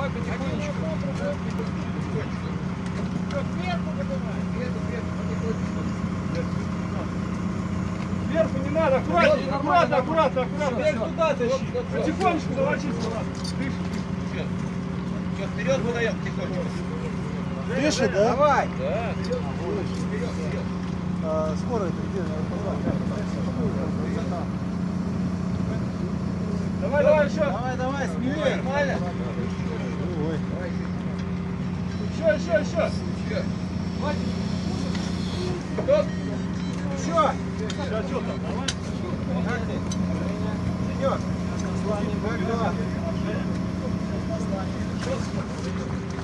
Давай потихонечку. Сверху не надо, аккуратно, аккуратно, аккуратно, аккуратно. Вверх туда тащи. Потихонечку волочись, ладно. Все, вперед выдаем тихонечко. Тише, да? Давай. Да. Скорость где? Давай, давай еще. Давай, давай, смелее. Нормально. Еще, еще, еще. Стоп. Еще. Сейчас что там, давай. Как ты? Идет. Как дела?